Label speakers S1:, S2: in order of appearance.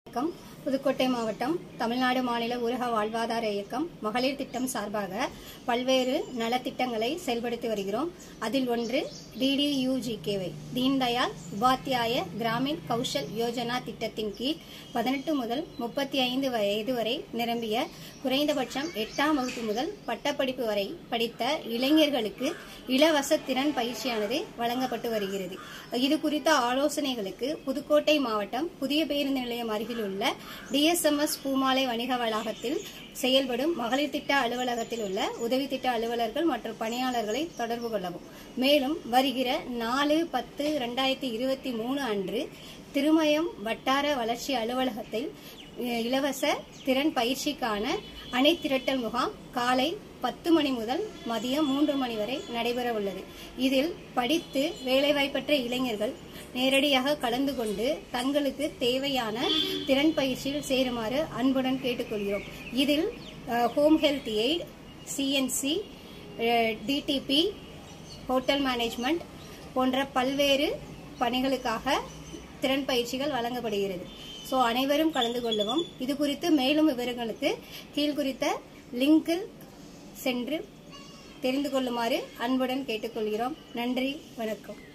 S1: புதுக்கோட்டை மாவட்டம் தமிழ்நாடு மாநில ஊரக வாழ்வாதார இயக்கம் மகளிர் திட்டம் சார்பாக பல்வேறு நலத்திட்டங்களை செயல்படுத்தி வருகிறோம். அதில் ஒன்று DDUGKY தீன்தயாள் உபாத்யாய கிராமீண் கௌஷல் யோஜனா திட்டத்தின் கீழ் 18 முதல் 35 வயது வரை நிரம்பிய குறைந்தபட்சம் 8ஆம் வகுப்பு முதல் பட்டப்படிப்பு வரை படித்த இளைஞர்களுக்கு இலவச திறன் பயிற்சியானது வழங்கப்பட்டு வருகிறது. இது குறித்த ஆலோசனைகளுக்கு புதுக்கோட்டை மாவட்டம் புதிய பேருந்து நிலையம் அருகில் உள்ள DSMS பூமாலை வணிக வளாகத்தில் செயல்படும் மகளிர் திட்ட அலுவலகத்தில் உள்ள உதவி திட்ட அலுவலர்கள் மற்றும் பணியாளர்களை தொடர்பு கொள்ளவும். மேலும் வருகிற 4/10/2023 அன்று திருமயம் வட்டார வளர்ச்சி அலுவலகத்தில் இலவச திறன் பயிற்சிக்கான அணை திரட்டல் முகாம் காலை 10 மணி முதல் மதியம் 3 மணி வரை நடைபெற உள்ளது. இதில் படித்து வேலைவாய்ப்பற்ற இளைஞர்கள் நேரடியாக கலந்து கொண்டு தங்களுக்கு தேவையான திறன் பயிற்சியில் சேருமாறு அன்புடன் கேட்டுக்கொள்கிறோம். இதில் home health aid, CNC, DTP, hotel management போன்ற பல்வேறு பணிகளுக்காக திறன் பயிற்சிகள் வழங்கப்படுகிறது. ஸோ அனைவரும் கலந்து கொள்ளவும். இது குறித்து மேலும் விவரங்களுக்கு கீழ்குறித்த லிங்கில் சென்று தெரிந்து கொள்ளுமாறு அன்புடன் கேட்டுக்கொள்கிறோம். நன்றி, வணக்கம்.